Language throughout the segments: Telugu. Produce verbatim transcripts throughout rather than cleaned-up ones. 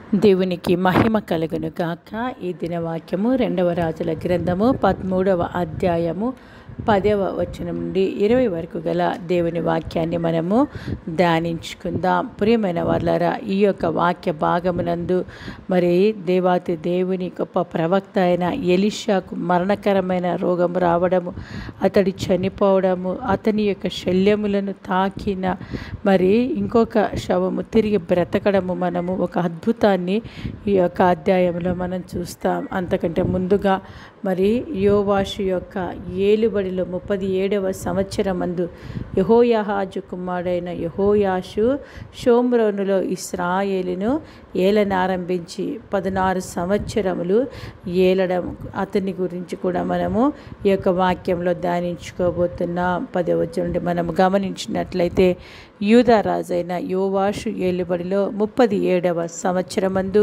దేవునికి మహిమ కలుగును గాక. ఈ దిన వాక్యము రెండవ రాజుల గ్రంథము పదమూడవ అధ్యాయము పదవ వచనం నుండి ఇరవై వరకు గల దేవుని వాక్యాన్ని మనము ధ్యానించుకుందాం. ప్రియమైన వాళ్ళారా, ఈ యొక్క వాక్య భాగమునందు మరి దేవాతి దేవుని గొప్ప ప్రవక్త అయిన ఎలీషాకు మరణకరమైన రోగం రావడము, అతడి చనిపోవడము, అతని యొక్క శల్యములను తాకిన మరి ఇంకొక శవము తిరిగి బ్రతకడము మనము ఒక అద్భుతాన్ని ఈ యొక్క అధ్యాయంలో మనం చూస్తాం. అంతకంటే ముందుగా మరి యోవాషు యొక్క ఏలుబడిలో ముప్పది ఏడవ సంవత్సరమందు యెహోయాహాజు కుమారుడైన యెహోయాషు షోమ్రోనులో ఇశ్రాయేలును ఏలనారంభించి పదహారు సంవత్సరములు ఏలడం, అతని గురించి కూడా మనము ఈ యొక్క వాక్యంలో ధ్యానించుకోబోతున్నాం. పదవచనం నుండి మనము గమనించినట్లయితే, యూదా రాజైన యోవాషు ఏలుబడిలో ముప్పది ఏడవ సంవత్సరమందు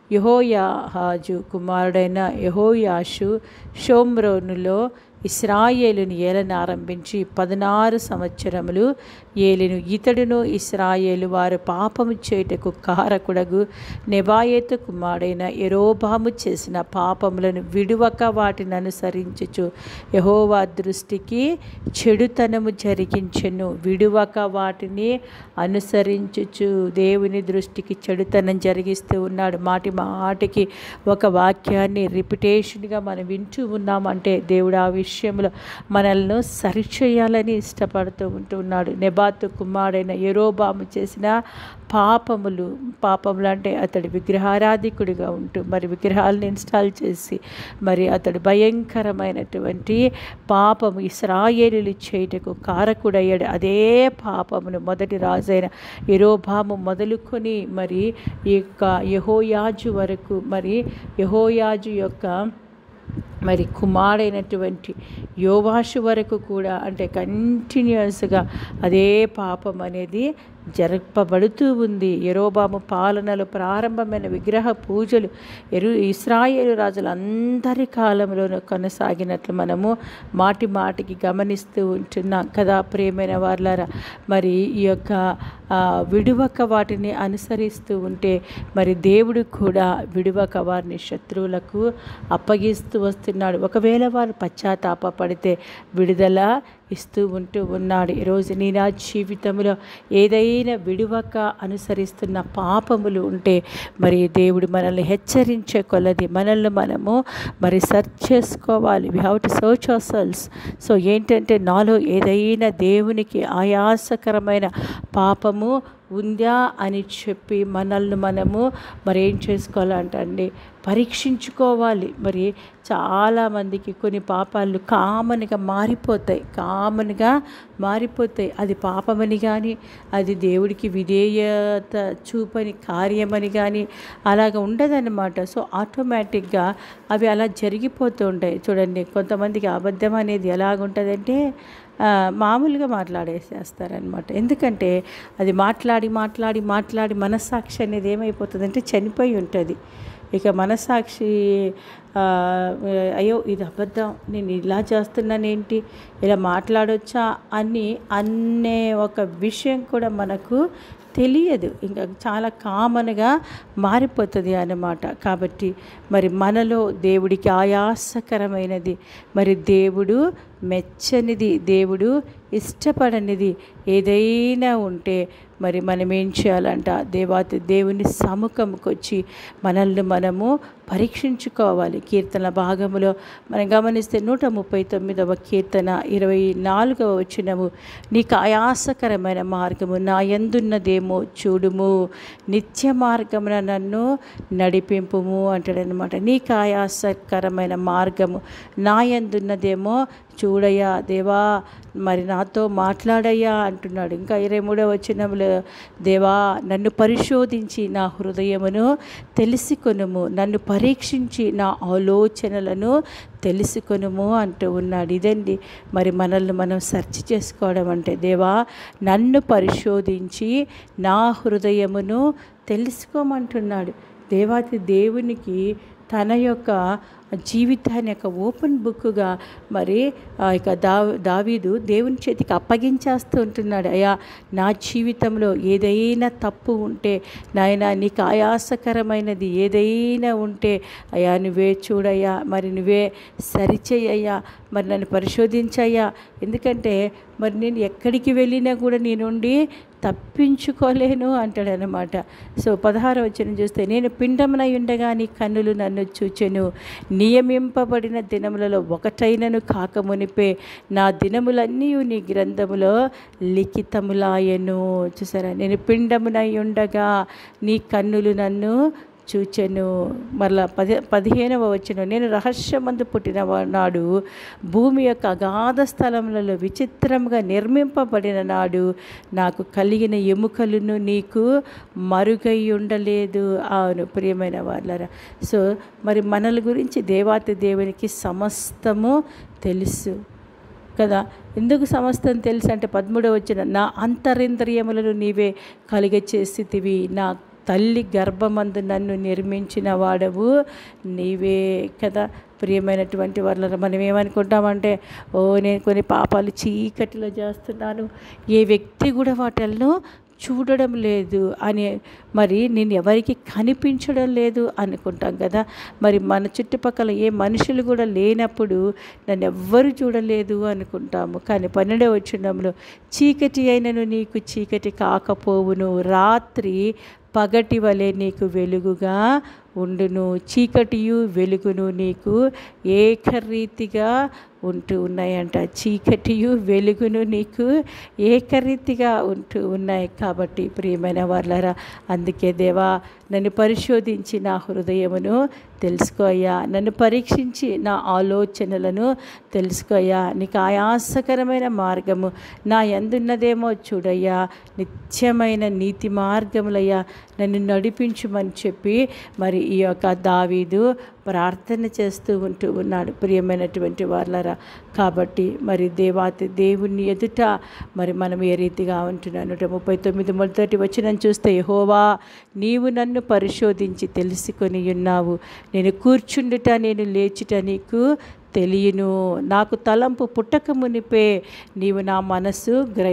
యెహోయాహాజు కుమారుడైన యెహోయాషు షోమ్రోనులో ఇశ్రాయేలును ఏలనారంభించి పదహారు సంవత్సరములు ఏలిను. ఇతడును ఇశ్రాయేలు వారు పాపము చేయుటకు కారకుడగు నెబాయోతు కుమారుడైన యెరోబాము చేసిన పాపములను విడువక వాటిని అనుసరించుచు యెహోవా దృష్టికి చెడుతనము జరిగించెను. విడువక వాటిని అనుసరించుచు దేవుని దృష్టికి చెడుతనం జరిగిస్తూ ఉన్నాడు. మాటి మాటికి ఒక వాక్యాన్ని రిపిటేషన్గా మనం వింటూ ఉన్నామంటే దేవుడు ఆ విషయంలో మనల్ని సరిచేయాలని ఇష్టపడుతూ ఉంటున్నాడు. నెబాతు కుమారుడైన యెరోబాము చేసిన పాపములు పాపములు అంటే అతడు విగ్రహారాధికుడిగా ఉంటూ మరి విగ్రహాలను ఇన్స్టాల్ చేసి మరి అతడు భయంకరమైనటువంటి పాపము ఇశ్రాయేలీయులు చేయుటకు కారకుడయ్యాడు. అదే పాపమును మొదటి రాజైన యెరోబాము మొదలుకొని మరి ఈ యొక్క యెహోయాజు వరకు మరి యెహోయాజు యొక్క మరి కుమారుడైనటువంటి యోవాషు వరకు కూడా అంటే కంటిన్యూస్గా అదే పాపం అనేది జరపబడుతూ ఉంది. యెరోబాము పాలనలో ప్రారంభమైన విగ్రహ పూజలు ఎరు ఇశ్రాయేలు రాజులందరి కాలంలోనూ కొనసాగినట్లు మనము మాటి మాటికి గమనిస్తూ ఉంటున్నాం కదా ప్రియమైన వాళ్ళారా. మరి ఈ యొక్క విడువక వాటిని అనుసరిస్తూ ఉంటే మరి దేవుడు కూడా విడువక వారిని శత్రువులకు అప్పగిస్తూ వస్తున్నాడు. ఒకవేళ వారు పశ్చాత్తాప పడితే విడుదల ఇస్తూ ఉంటూ ఉన్నాడు. ఈరోజు నీ నా జీవితంలో ఏదైనా విడువక అనుసరిస్తున్న పాపములు ఉంటే మరి దేవుడు మనల్ని హెచ్చరించే కొలది మనల్ని మనము మరి సెర్చ్ చేసుకోవాలి. We have to search our selves. So ఏంటంటే నాలో ఏదైనా దేవునికి ఆయాసకరమైన పాపము ఉందా అని చెప్పి మనల్ని మనము మరి ఏం చేసుకోవాలంటే పరీక్షించుకోవాలి. మరి చాలామందికి కొన్ని పాపాలు కామన్గా మారిపోతాయి కామన్గా మారిపోతాయి అది పాపమని కానీ అది దేవుడికి విధేయత చూపని కార్యమని కానీ అలాగ ఉండదన్నమాట. సో ఆటోమేటిక్గా అవి అలా జరిగిపోతూ ఉంటాయి. చూడండి, కొంతమందికి అబద్ధం అనేది ఎలాగుంటుందంటే మామూలుగా మాట్లాడేసేస్తారనమాట. ఎందుకంటే అది మాట్లాడి మాట్లాడి మాట్లాడి మనస్సాక్షి అనేది ఏమైపోతుందంటే చనిపోయి ఉంటుంది. ఇక మనస్సాక్షి అయ్యో ఇది అబద్ధం, నేను ఇలా చేస్తున్నానేంటి, ఇలా మాట్లాడొచ్చా అని అనే ఒక విషయం కూడా మనకు తెలియదు. ఇంకా చాలా కామన్గా మారిపోతుంది అన్నమాట. కాబట్టి మరి మనలో దేవుడికి ఆయాసకరమైనది, మరి దేవుడు మెచ్చనిది, దేవుడు ఇష్టపడనిది ఏదైనా ఉంటే మరి మనం ఏం చేయాలంట, దేవాతి దేవుని సముఖంకి వచ్చి మనల్ని మనము పరీక్షించుకోవాలి. కీర్తన భాగములో మనం గమనిస్తే నూట ముప్పై తొమ్మిదవ కీర్తన ఇరవై నాలుగవ వచనము, నీకు ఆయాసకరమైన మార్గము నా యందున్నదేమో చూడుము, నిత్య మార్గమున నన్ను నడిపింపుము అంటాడనమాట. నీకు ఆయాసకరమైన మార్గము నా యందున్నదేమో చూడయ్యా దేవా, మరి నాతో మాట్లాడయ్యా అంటున్నాడు. ఇంకా ఇరవై మూడవ వచనంలో, దేవా నన్ను పరిశోధించి నా హృదయమును తెలుసుకొనుము, నన్ను పరీక్షించి నా ఆలోచనలను తెలుసుకొనుము అంటూ ఉన్నాడు. ఇదండి మరి మనల్ని మనం సెర్చ్ చేసుకోవడం అంటే, దేవా నన్ను పరిశోధించి నా హృదయమును తెలుసుకోమంటున్నాడు. దేవాతి దేవునికి తన యొక్క జీవితాన్ని యొక్క ఓపెన్ బుక్గా మరి ఆ యొక్క దా దావీదు దేవుని చేతికి అప్పగించేస్తూ ఉంటున్నాడు. అయ్యా, నా జీవితంలో ఏదైనా తప్పు ఉంటే నాయన, నీకు ఆయాసకరమైనది ఏదైనా ఉంటే అయ్యా నువ్వే చూడయ్యా, మరి నువ్వే సరిచేయ్యా, మరి నన్ను పరిశోధించయ్యా. ఎందుకంటే మరి నేను ఎక్కడికి వెళ్ళినా కూడా నీ నుండి తప్పించుకోలేను అంటాడనమాట. సో పదహారవ వచనం చూస్తే, నేను పిండమునై ఉండగా నీ కన్నులు నన్ను చూచెను, నియమింపబడిన దినములలో ఒకటైనను కాకమునిపే నా దినములన్నీ నీ గ్రంథములో లిఖితములాయను. చూసారా, నేను పిండమునై ఉండగా నీ కన్నులు నన్ను చూచెను. మరలా పది పదిహేనవ వచనం, నేను రహస్యమందు పుట్టిన నాడు భూమి యొక్క అగాధ స్థలములలో విచిత్రముగా నిర్మింపబడిన నాడు నాకు కలిగిన ఎముకలను నీకు మరుగై ఉండలేదు. అవును ప్రియమైన వాళ్ళరా, సో మరి మనల గురించి దేవాతి దేవునికి సమస్తము తెలుసు కదా. ఎందుకు సమస్తం తెలుసు అంటే పదమూడవ వచనం, నా అంతరింద్రియములను నీవే కలిగ చేసితివి, నా తల్లి గర్భమందు నన్ను నిర్మించిన వాడవు నీవే కదా. ప్రియమైనటువంటి వాళ్ళ మనం ఏమనుకుంటామంటే, ఓ నేను కొన్ని పాపాలు చీకటిలో చేస్తున్నాను, ఏ వ్యక్తి కూడా వాటిల్లో చూడడం లేదు అని, మరి నేను ఎవరికి కనిపించడం లేదు అనుకుంటాం కదా. మరి మన చుట్టుపక్కల ఏ మనుషులు కూడా లేనప్పుడు నన్ను ఎవ్వరు చూడలేదు అనుకుంటాము. కానీ పన్నెండవ వచనంలో, చీకటి అయినను నీకు చీకటి కాకపోవును, రాత్రి పగటి వలె నీకు వెలుగుగా ఉండును, చీకటియు వెలుగును నీకు ఏకరీతిగా ఉంటూ ఉన్నాయంట. చీకటియు వెలుగును నీకు ఏకరీతిగా ఉంటూ ఉన్నాయి. కాబట్టి ప్రియమైన వాళ్ళరా, అందుకే దేవా నన్ను పరిశోధించి నా హృదయమును తెలుసుకోయ్యా, నన్ను పరీక్షించి నా ఆలోచనలను తెలుసుకోయ్యా, నీకు ఆయాసకరమైన మార్గము నా యందున్నదేమో చూడయ్యా, నిత్యమైన నీతి మార్గములయ్యా నన్ను నడిపించుమని చెప్పి మరి ఈ యొక్క దావీదు ప్రార్థన చేస్తూ ఉంటూ ఉన్నాడు. ప్రియమైనటువంటి వాళ్ళరా, కాబట్టి మరి దేవాతి దేవుని ఎదుట మరి మనం ఏ రీతిగా ఉంటున్నాను. నూట ముప్పై తొమ్మిది మొదటి వచనం చూస్తే, యెహోవా నీవు నన్ను పరిశోధించి తెలుసుకొని ఉన్నావు, నేను కూర్చుండుట నేను లేచుట నీకు తెలియను, నాకు తలంపు పుట్టక మునిపే నీవు నా మనసు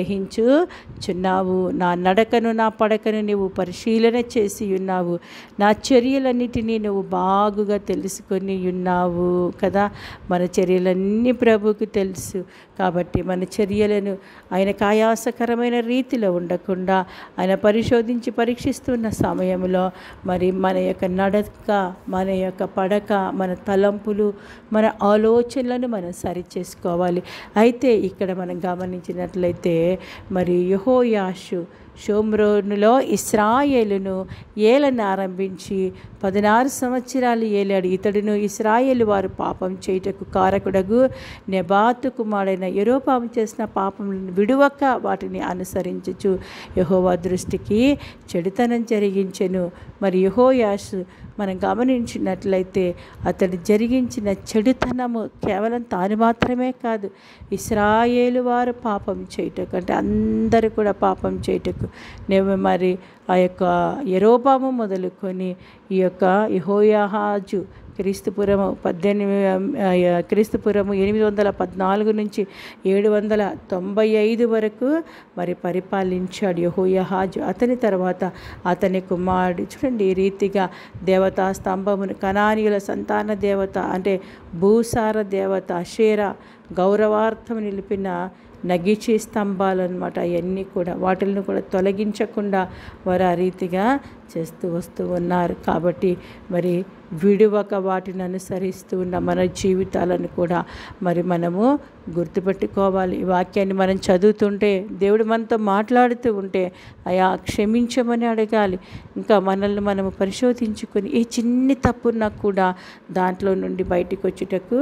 గ్రహించుచున్నావు, నా నడకను నా పడకను నీవు పరిశీలన చేసి ఉన్నావు, నా చర్యలన్నిటినీ నువ్వు బాగుగా తెలుసుకొని ఉన్నావు కదా. మన చర్యలన్నీ ప్రభువుకు తెలుసు. కాబట్టి మన చర్యలను ఆయనకు ఆయాసకరమైన రీతిలో ఉండకుండా ఆయన పరిశోధించి పరీక్షిస్తున్న సమయంలో మరి మన యొక్క నడక, మన యొక్క పడక, మన తలంపులు, మన ఆలోచనలను మనం సరిచేసుకోవాలి. అయితే ఇక్కడ మనం గమనించినట్లయితే మరి యెహోయాషు షోమ్రోనులో ఇశ్రాయేలును ఏలను ఆరంభించి పదినారు సంవత్సరాలు ఏలాడు. ఇతడును ఇశ్రాయేలు వారు పాపం చేయుటకు కారకుడగు నెబాతు కుమారుడైన యెరోబాము చేసిన పాపములను విడువక వాటిని అనుసరించుచు యెహోవా దృష్టికి చెడుతనం జరిగించెను. మరి యెహోయాషు మనం గమనించినట్లయితే అతడు జరిగించిన చెడుతనము కేవలం తాను మాత్రమే కాదు, ఇశ్రాయేలు వారు పాపం చేయటకు, అంటే అందరూ కూడా పాపం చేయటకు నేను మరి ఆ యొక్క యెరోబాము మొదలుకొని ఈ యొక్క యెహోయాహాజు క్రీస్తుపురము పద్దెనిమిది క్రీస్తుపురము ఎనిమిది వందల పద్నాలుగు నుంచి ఏడు వందల తొంభై ఐదు వరకు మరి పరిపాలించాడు యెహోయాహాజు. అతని తర్వాత అతని కుమారుడు చూడండి ఈ రీతిగా దేవతా స్తంభమును, కనానీయుల సంతాన దేవత అంటే భూసార దేవత అషేరా గౌరవార్థం నిలిపిన నగిచి స్తంభాలన్నమాట. అవన్నీ కూడా వాటిని కూడా తొలగించకుండా వారు ఆ రీతిగా చేస్తూ వస్తూ ఉన్నారు. కాబట్టి మరి విడువక వాటిని అనుసరిస్తూ ఉన్న మన జీవితాలను కూడా మరి మనము గుర్తుపెట్టుకోవాలి. ఈ వాక్యాన్ని మనం చదువుతుంటే దేవుడు మనతో మాట్లాడుతూ ఉంటే అయా క్షమించమని అడగాలి. ఇంకా మనల్ని మనము పరిశోధించుకొని ఏ చిన్ని తప్పున్నా కూడా దాంట్లో నుండి బయటికి వచ్చుటకు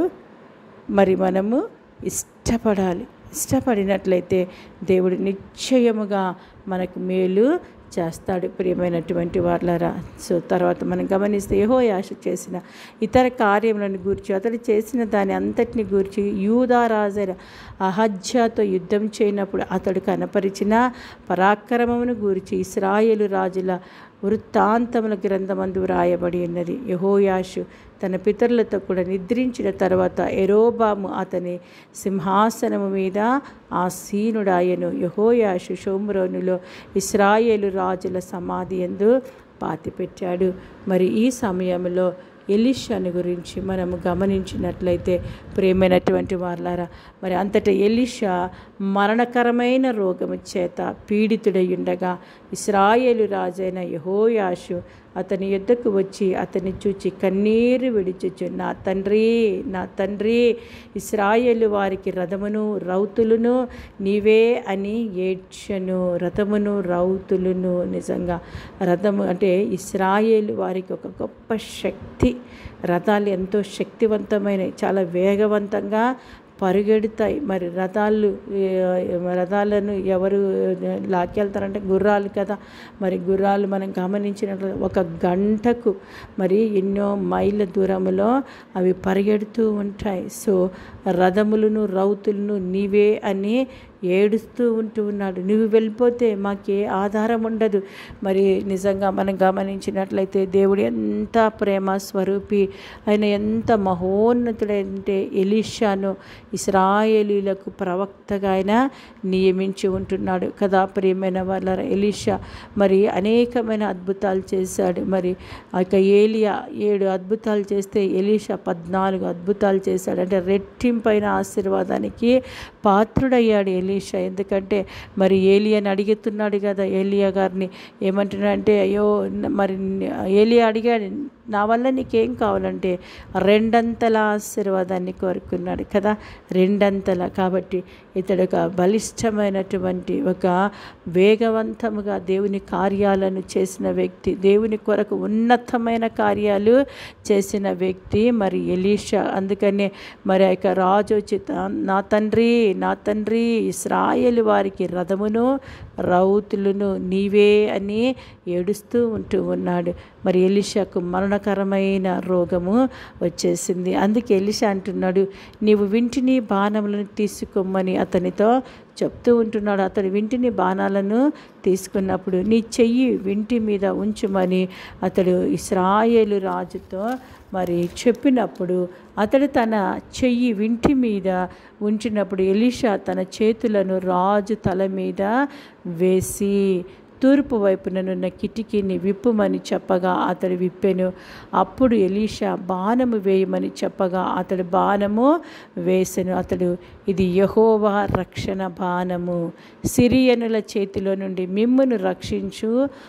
మరి మనము ఇష్టపడాలి. ఇష్టపడినట్లయితే దేవుడు నిశ్చయముగా మనకు మేలు చేస్తాడు. ప్రియమైనటువంటి వాళ్ళరా, సో తర్వాత మనం గమనిస్తే యెహోయాషు చేసిన ఇతర కార్యములను గూర్చి, అతడు చేసిన దాని అంతటిని గూర్చి యూదా రాజైన అహజ్యాతో యుద్ధం చేయనప్పుడు అతడు కనపరిచిన పరాక్రమమును గూర్చి ఇశ్రాయేలు రాజుల వృత్తాంతముల గ్రంథమందు వ్రాయబడి ఉన్నది. యెహోయాషు తన పితరులతో కూడా నిద్రించిన తర్వాత యరొబాము అతని సింహాసనము మీద ఆసీనుడాయెను. యెహోయాషు షోమ్రోనులో ఇశ్రాయేలు రాజుల సమాధి యందు పాతిపెట్టాడు. మరి ఈ సమయంలో ఎలీషాను గురించి మనము గమనించినట్లయితే ప్రియమైనటువంటి వారలారా, మరి అంతటా ఎలీషా మరణకరమైన రోగము చేత పీడితుడై ఉండగా ఇశ్రాయేలు రాజైన యెహోయాషు అతని యొద్దకు వచ్చి అతన్ని చూచి కన్నీరు విడిచుచు, నా తండ్రి, నా తండ్రి, ఇశ్రాయేలు వారికి రథమును రౌతులను నీవే అని ఏడ్చెను. రథమును రౌతులను, నిజంగా రథము అంటే ఇశ్రాయేలు వారికి ఒక గొప్ప శక్తి. రథాలు ఎంతో శక్తివంతమైనవి, చాలా వేగవంతంగా పరిగెడతాయి. మరి రథాలు రథాలను ఎవరు లాక్కెళ్తారంటే గుర్రాలు కదా. మరి గుర్రాలు మనం గమనించినట్లు ఒక గంటకు మరి ఎన్నో మైళ్ళ దూరంలో అవి పరిగెడుతూ ఉంటాయి. సో రథములను రౌతులను నీవే అని ఏడుస్తూ ఉంటూ ఉన్నాడు. నువ్వు వెళ్ళిపోతే మాకే ఆధారం ఉండదు. మరి నిజంగా మనం గమనించినట్లయితే దేవుడు ఎంత ప్రేమ స్వరూపి, ఆయన ఎంత మహోన్నతుడంటే ఎలీషాను ఇశ్రాయేలీలకు ప్రవక్తగా ఆయన నియమించి ఉంటున్నాడు కదా. ప్రియమైన వాళ్ళ ఎలీషా మరి అనేకమైన అద్భుతాలు చేశాడు. మరి ఆ యొక్క ఏలియా ఏడు అద్భుతాలు చేస్తే ఎలీషా పద్నాలుగు అద్భుతాలు చేశాడు. అంటే రెట్టింపైన ఆశీర్వాదానికి పాత్రుడయ్యాడు ఎలీషా. ఎందుకంటే మరి ఏలియాని అడుగుతున్నాడు కదా, ఏలియా గారిని ఏమంటున్నాడంటే, అయ్యో మరి ఏలియా అడిగాడు, నా వల్ల నీకేం కావాలంటే రెండంతల ఆశీర్వాదాన్ని కోరుకున్నాడు కదా, రెండంతల. కాబట్టి ఇతడు ఒక బలిష్టమైనటువంటి ఒక వేగవంతముగా దేవుని కార్యాలను చేసిన వ్యక్తి, దేవుని కొరకు ఉన్నతమైన కార్యాలు చేసిన వ్యక్తి మరి ఎలీషా. అందుకనే మరి ఆ యొక్క రాజు వచ్చి, నా తండ్రి, నా తండ్రి, ఇశ్రాయేలు వారికి రథమును రౌతులను నీవే అని ఏడుస్తూ ఉంటూ ఉన్నాడు. మరి ఎలీషాకు మరణకరమైన రోగము వచ్చేసింది. అందుకే ఎలీషా అంటున్నాడు, నీవు వింటిని బాణములను తీసుకోమని అతనితో చెప్తూ ఉంటున్నాడు. అతడు వింటిని బాణాలను తీసుకున్నప్పుడు నీ చెయ్యి వింటి మీద ఉంచుమని అతడు ఇశ్రాయేలు రాజుతో మరి చెప్పినప్పుడు అతడు తన చెయ్యి వింటి మీద ఉంచినప్పుడు ఎలీషా తన చేతులను రాజు తల మీద వేసి తూర్పు వైపుననున్న కిటికీని విప్పుమని చెప్పగా అతడు విప్పెను. అప్పుడు ఎలీషా బాణము వేయమని చెప్పగా అతడు బాణము వేసెను. అతడు, ఇది యెహోవా రక్షణ బాణము, సిరియనుల చేతిలో నుండి మిమ్మును రక్షించు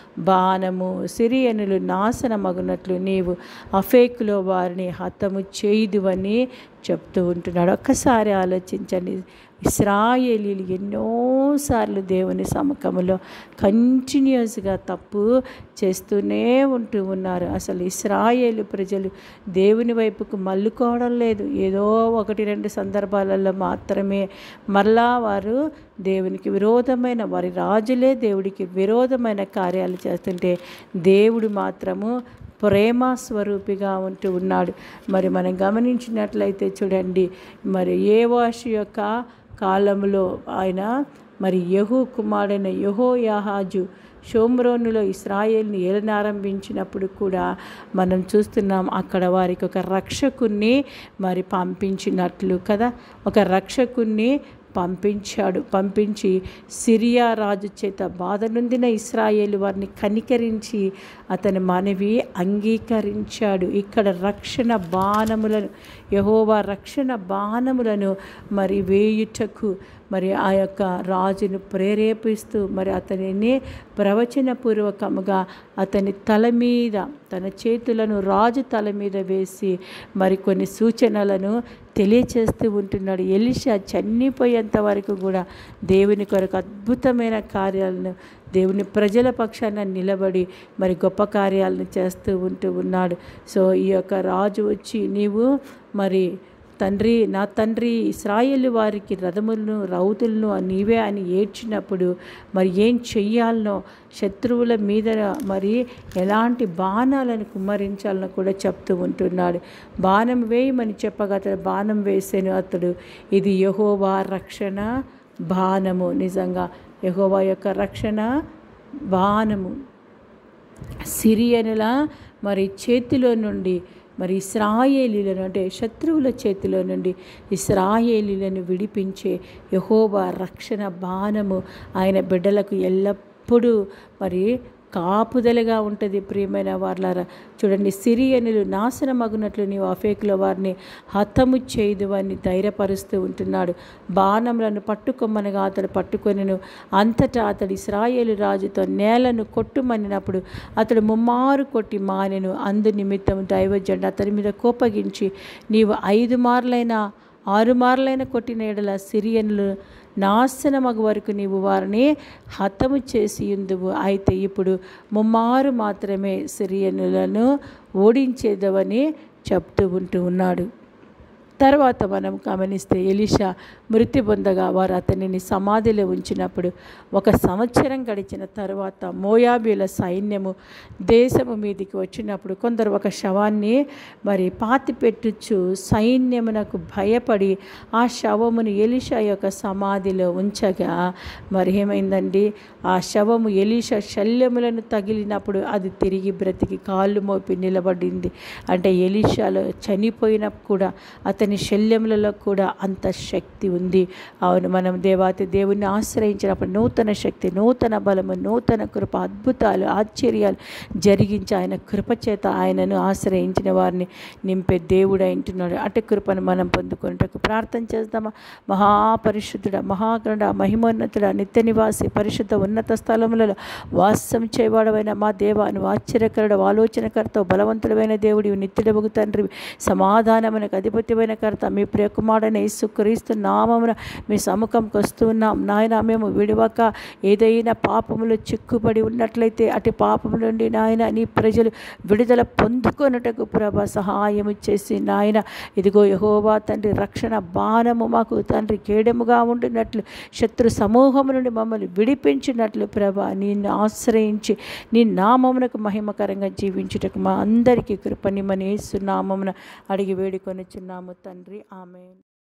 బాణము. సిరియనులు నాశనమగునట్లు నీవు అఫేకులో వారిని హతము చేయుదువని చెప్తూ ఉంటున్నాడు. ఒక్కసారి ఆలోచించండి, ఇశ్రాయేలీలు ఎన్నోసార్లు దేవుని సముఖంలో కంటిన్యూస్గా తప్పు చేస్తూనే ఉంటూ ఉన్నారు. అసలు ఇశ్రాయేలు ప్రజలు దేవుని వైపుకు మళ్ళుకోవడం లేదు. ఏదో ఒకటి రెండు సందర్భాలలో మాత్రమే మరలా వారు దేవునికి విరోధమైన, వారి రాజులే దేవుడికి విరోధమైన కార్యాలు చేస్తుంటే దేవుడు మాత్రము ప్రేమ స్వరూపిగా ఉంటూ ఉన్నాడు. మరి మనం గమనించినట్లయితే చూడండి, మరి యోవాషు యొక్క కాలంలో ఆయన మరి యెహూ కుమారుడైన యెహోయాహాజు షోమ్రోనులో ఇశ్రాయేల్ని ఏలనారంభించినప్పుడు కూడా మనం చూస్తున్నాం, అక్కడ వారికి ఒక రక్షకుణ్ణి మరి పంపించినట్లు కదా, ఒక రక్షకుణ్ణి పంపించాడు. పంపించి సిరియా రాజు చేత బాధ నొందిన ఇశ్రాయేలు వారిని కనికరించి అతని మనవి అంగీకరించాడు. ఇక్కడ రక్షణ బాణములను, యెహోవా రక్షణ బాణములను మరి వేయుటకు మరి ఆ యొక్క రాజును ప్రేరేపిస్తూ మరి అతనిని ప్రవచనపూర్వకముగా అతని తల మీద తన చేతులను రాజు తల మీద వేసి మరి కొన్ని సూచనలను తెలియచేస్తూ ఉంటున్నాడు. ఎలీషా చనిపోయేంత వరకు కూడా దేవుని కొరకు అద్భుతమైన కార్యాలను, దేవుని ప్రజల పక్షాన నిలబడి మరి గొప్ప కార్యాలను చేస్తూ ఉంటూ ఉన్నాడు. సో ఈ యొక్క రాజు వచ్చి, నీవు మరి తండ్రి, నా తండ్రి, ఇశ్రాయేలు వారికి రథములను రౌతులను నీవే అని ఏడ్చినప్పుడు మరి ఏం చెయ్యాలనో, శత్రువుల మీద మరి ఎలాంటి బాణాలను కుమ్మరించాలనో కూడా చెప్తూ ఉంటున్నాడు. బాణం వేయమని చెప్పగా అతడు బాణం వేసాను. అతడు, ఇది యెహోవా రక్షణ బాణము. నిజంగా యెహోవా యొక్క రక్షణ బాణము. సిరియనుల మరి చేతిలో నుండి మరి ఇశ్రాయేలీలను అంటే శత్రువుల చేతిలో నుండి ఇశ్రాయేలీలను విడిపించే యెహోవా రక్షణ బాణము ఆయన బిడ్డలకు ఎల్లప్పుడూ మరి కాపుదలగా ఉంటుంది. ప్రియమైన వార్లారా, చూడండి, సిరియనులు నాశనమగునట్లు నీవు అఫేకుల వారిని హతము చేయదు అని ధైర్యపరుస్తూ ఉంటున్నాడు. బాణములను పట్టుకొమ్మనగా అతడు పట్టుకొనెను. అంతటా అతడు ఇశ్రాయేలు రాజుతో నేలను కొట్టుమనినప్పుడు అతడు ముమ్మారు కొట్టి మానెను. అందు నిమిత్తం దైవజనుడు అతని మీద కోపగించి, నీవు ఐదు మార్లైనా ఆరు మార్లైన కొట్టిన ఎడల సిరియనులు నాశనమగు వరకు నీవు వారిని హతము చేసి ఉందువు. అయితే ఇప్పుడు ముమ్మారు మాత్రమే సిరియనులను ఓడించేదవని చెప్తూ ఉంటూ ఉన్నాడు. తర్వాత మనం గమనిస్తే ఎలీషా మృతి పొందగా వారు అతనిని సమాధిలో ఉంచినప్పుడు ఒక సంవత్సరం గడిచిన తర్వాత మోయాబీల సైన్యము దేశము మీదికి వచ్చినప్పుడు కొందరు ఒక శవాన్ని మరి పాతిపెట్టుచు సైన్యమునకు భయపడి ఆ శవమును ఎలీషా యొక్క సమాధిలో ఉంచగా మరి ఏమైందండి, ఆ శవము ఎలీషా శల్యములను తగిలినప్పుడు అది తిరిగి బ్రతికి కాళ్ళు మోపి నిలబడింది. అంటే ఎలీషాలో చనిపోయినప్పుడు కూడా అతని శల్యములలో కూడా అంత శక్తి ఉంది. అవును, మనం దేవాతి దేవుణ్ణి ఆశ్రయించినప్పుడు నూతన శక్తి, నూతన బలము, నూతన కృప, అద్భుతాలు, ఆశ్చర్యాలు జరిగించి ఆయన కృపచేత ఆయనను ఆశ్రయించిన వారిని నింపే దేవుడు అంటున్నాడు. అటు కృపను మనం పొందుకున్నట్టు ప్రార్థన చేద్దామా? మహాపరిశుద్ధుడ, మహాగణుడ, మహిమోన్నతుడ, నిత్య నివాసి, పరిశుద్ధ ఉన్నత స్థలములలో వాసం చేయవాడవైన మా దేవాను ఆశ్చర్యకరుడు, ఆలోచనకర్త, బలవంతుడమైన దేవుడివి, నిత్యుడవగు తండ్రివి, సమాధానమునకు అధిపతివైన కర్త, మీ ప్రియకుమారుడైన యేసుక్రీస్తు నామమున మీ సముఖంకి వస్తున్నాం. నాయన, మేము విడవక ఏదైనా పాపములో చిక్కుబడి ఉన్నట్లయితే అటు పాపము నుండి నాయన నీ ప్రజలు విడుదల పొందుకొనుటకు ప్రభ సహాయము చేసి నాయన ఇదిగో యెహోవా తండ్రి రక్షణ బాణము మాకు తండ్రి కేడముగా ఉండినట్లు శత్రు సమూహము నుండి మమ్మల్ని విడిపించినట్లు ప్రభ నిన్ను ఆశ్రయించి నీ నామమునకు మహిమకరంగా జీవించుటకు మా అందరికీ కృపనిమ్మని యేసు నామమున అడిగి వేడుకొనుచున్నాము తండ్రి. ఆమేన్.